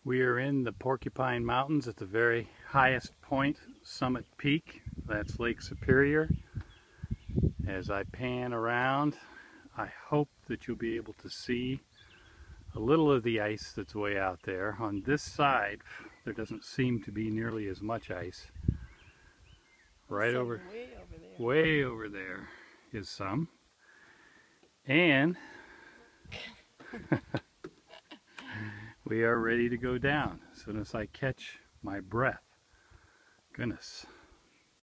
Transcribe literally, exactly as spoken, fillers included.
We are in the Porcupine Mountains at the very highest point, Summit Peak. That's Lake Superior. As I pan around, I hope that you'll be able to see a little of the ice that's way out there. On this side, there doesn't seem to be nearly as much ice. Right over, way over there. way over there is some. And we are ready to go down as soon as I catch my breath. Goodness.